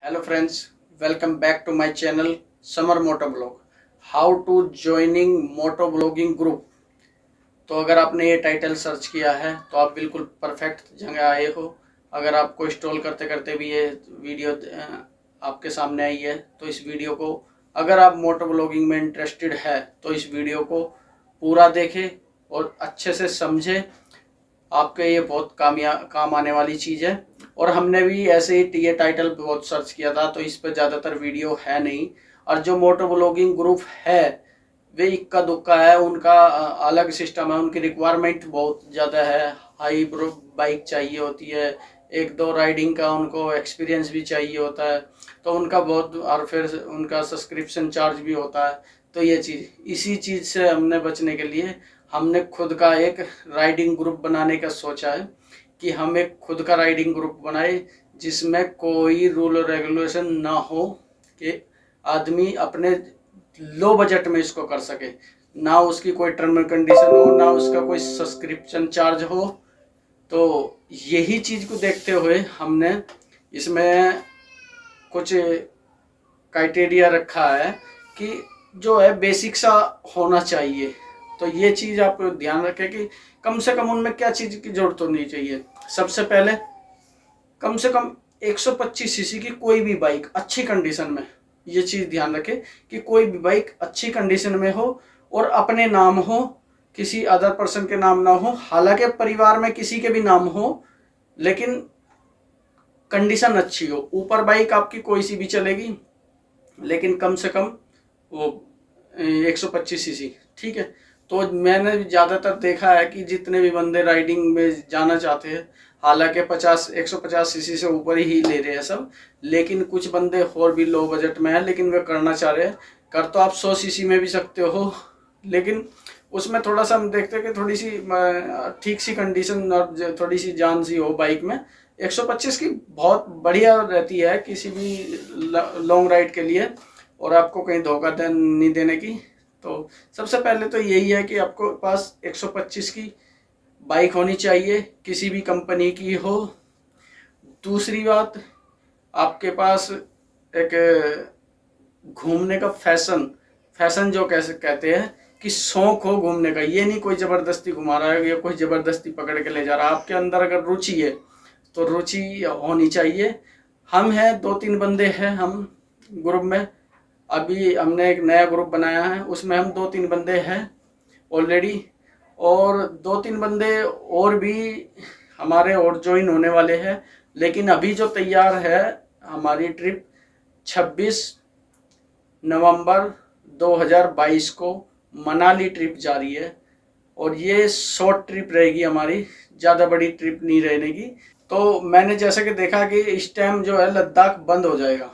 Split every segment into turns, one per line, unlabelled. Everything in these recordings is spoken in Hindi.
Hello friends, welcome back to my channel Summer Motovlog. How to joining motovlogging group. तो अगर आपने ये टाइटल सर्च किया है तो आप बिल्कुल परफेक्ट जगह आए हो। अगर आपको स्क्रॉल करते करते भी ये वीडियो आपके सामने आई है तो इस वीडियो को, अगर आप मोटोव्लॉगिंग में इंटरेस्टेड है तो इस वीडियो को पूरा देखें और अच्छे से समझें। आपके ये बहुत काम आने वाली चीज़ है। और हमने भी ऐसे ही ये टाइटल बहुत सर्च किया था तो इस पर ज़्यादातर वीडियो है नहीं। और जो मोटोव्लॉगिंग ग्रुप है वे इक्का दुक्का है, उनका अलग सिस्टम है, उनकी रिक्वायरमेंट बहुत ज़्यादा है। हाई बाइक चाहिए होती है, एक दो राइडिंग का उनको एक्सपीरियंस भी चाहिए होता है, तो उनका बहुत, और फिर उनका सब्सक्रिप्शन चार्ज भी होता है। तो ये इसी चीज़ से हमने बचने के लिए हमने खुद का एक राइडिंग ग्रुप बनाने का सोचा है कि हम एक खुद का राइडिंग ग्रुप बनाए जिसमें कोई रूल और रेगुलेशन ना हो, कि आदमी अपने लो बजट में इसको कर सके, ना उसकी कोई टर्म एंड कंडीशन हो, ना उसका कोई सब्सक्रिप्शन चार्ज हो। तो यही चीज़ को देखते हुए हमने इसमें कुछ क्राइटेरिया रखा है कि जो है बेसिक सा होना चाहिए। तो ये चीज़ आप ध्यान रखें कि कम से कम उनमें क्या चीज़ की जरूरत होनी चाहिए। सबसे पहले कम से कम 125 सीसी की कोई भी बाइक अच्छी कंडीशन में, ये चीज़ ध्यान रखें कि कोई भी बाइक अच्छी कंडीशन में हो और अपने नाम हो, किसी अदर पर्सन के नाम ना हो। हालांकि परिवार में किसी के भी नाम हो लेकिन कंडीशन अच्छी हो। ऊपर बाइक आपकी कोई सी भी चलेगी लेकिन कम से कम वो 125 सीसी, ठीक है। तो मैंने ज़्यादातर देखा है कि जितने भी बंदे राइडिंग में जाना चाहते हैं, हालांकि 150 सीसी से ऊपर ही ले रहे हैं सब, लेकिन कुछ बंदे और भी लो बजट में हैं लेकिन वे करना चाह रहे हैं। कर तो आप 100 सीसी में भी सकते हो, लेकिन उसमें थोड़ा सा हम देखते हैं कि थोड़ी सी ठीक सी कंडीशन और थोड़ी सी जान सी हो बाइक में। 125 की बहुत बढ़िया रहती है किसी भी लॉन्ग राइड के लिए, और आपको कहीं धोखा नहीं देने की। तो सबसे पहले तो यही है कि आपको पास 125 की बाइक होनी चाहिए, किसी भी कंपनी की हो। दूसरी बात, आपके पास एक घूमने का फैशन जो कैसे कहते हैं कि शौक हो घूमने का। ये नहीं कोई ज़बरदस्ती घुमा रहा है या कोई ज़बरदस्ती पकड़ के ले जा रहा है। आपके अंदर अगर रुचि है तो रुचि होनी चाहिए। हम हैं 2-3 बंदे हैं हम ग्रुप में। अभी हमने एक नया ग्रुप बनाया है, उसमें हम 2-3 बंदे हैं ऑलरेडी, और 2-3 बंदे और भी हमारे और ज्वाइन होने वाले हैं। लेकिन अभी जो तैयार है हमारी ट्रिप 26 नवंबर 2022 को मनाली ट्रिप जा रही है, और ये शॉर्ट ट्रिप रहेगी हमारी, ज़्यादा बड़ी ट्रिप नहीं रहेगी। तो मैंने जैसे कि देखा कि इस टाइम जो है लद्दाख बंद हो जाएगा।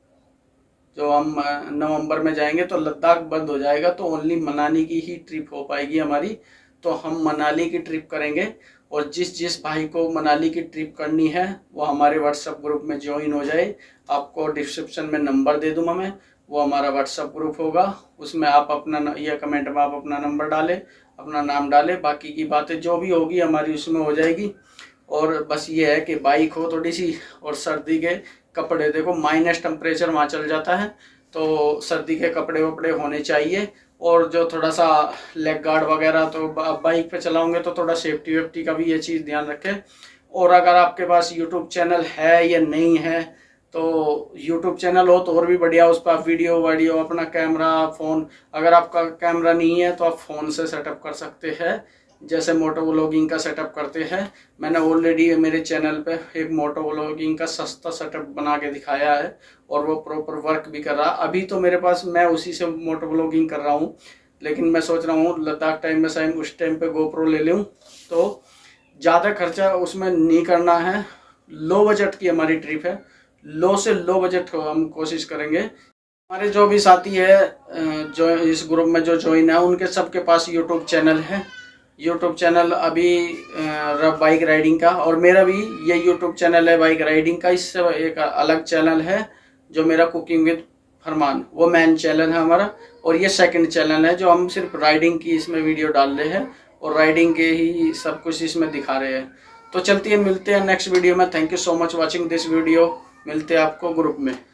जो हम नवंबर में जाएंगे तो लद्दाख बंद हो जाएगा, तो ओनली मनाली की ही ट्रिप हो पाएगी हमारी। तो हम मनाली की ट्रिप करेंगे, और जिस भाई को मनाली की ट्रिप करनी है वो हमारे व्हाट्सएप ग्रुप में ज्वाइन हो जाए। आपको डिस्क्रिप्शन में नंबर दे दूँगा मैं, वो हमारा व्हाट्सएप ग्रुप होगा। उसमें आप अपना ये कमेंट में आप अपना नंबर डालें, अपना नाम डालें, बाकी की बातें जो भी होगी हमारी उसमें हो जाएगी। और बस ये है कि बाइक हो थोड़ी सी, और सर्दी के कपड़े, देखो माइनस टेम्परेचर वहाँ चल जाता है, तो सर्दी के कपड़े वपड़े होने चाहिए। और जो थोड़ा सा लेग गार्ड वगैरह, तो बाइक पे चलाओगे तो थोड़ा सेफ्टी वेफ्टी का भी ये चीज़ ध्यान रखें। और अगर आपके पास यूट्यूब चैनल है या नहीं है, तो यूट्यूब चैनल हो तो और भी बढ़िया, उस पर आप वीडियो अपना कैमरा फ़ोन, अगर आपका कैमरा नहीं है तो आप फ़ोन से सेटअप कर सकते हैं, जैसे मोटोव्लॉगिंग का सेटअप करते हैं। मैंने ऑलरेडी मेरे चैनल पे एक मोटोव्लॉगिंग का सस्ता सेटअप बना के दिखाया है, और वो प्रॉपर वर्क भी कर रहा। अभी तो मेरे पास, मैं उसी से मोटोव्लॉगिंग कर रहा हूँ, लेकिन मैं सोच रहा हूँ लद्दाख टाइम में शायद उस टाइम पे गोप्रो ले लूँ, तो ज़्यादा खर्चा उसमें नहीं करना है। लो बजट की हमारी ट्रिप है, लो से लो बजट को हम कोशिश करेंगे। हमारे जो भी साथी है जो इस ग्रुप में जो ज्वाइन है, उनके सबके पास यूट्यूब चैनल है। यूट्यूब चैनल अभी बाइक राइडिंग का, और मेरा भी ये यूट्यूब चैनल है बाइक राइडिंग का। इससे एक अलग चैनल है जो मेरा कुकिंग विद फरमान, वो मेन चैनल है हमारा। और ये सेकंड चैनल है जो हम सिर्फ राइडिंग की इसमें वीडियो डाल रहे हैं, और राइडिंग के ही सब कुछ इसमें दिखा रहे हैं। तो चलती है, मिलते हैं नेक्स्ट वीडियो में। Thank you so much watching this video. मिलते हैं आपको ग्रुप में।